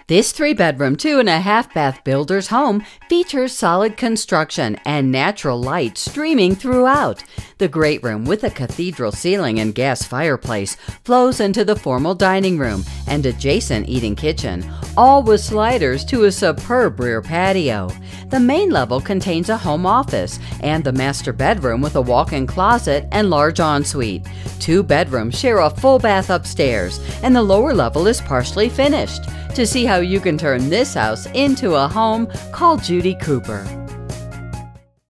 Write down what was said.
This 3-bedroom, 2.5-bath builder's home features solid construction and natural light streaming throughout. The great room with a cathedral ceiling and gas fireplace flows into the formal dining room and adjacent eating kitchen, all with sliders to a superb rear patio. The main level contains a home office and the master bedroom with a walk-in closet and large ensuite. 2 bedrooms share a full bath upstairs, and the lower level is partially finished. To see how you can turn this house into a home, call Judy Cooper.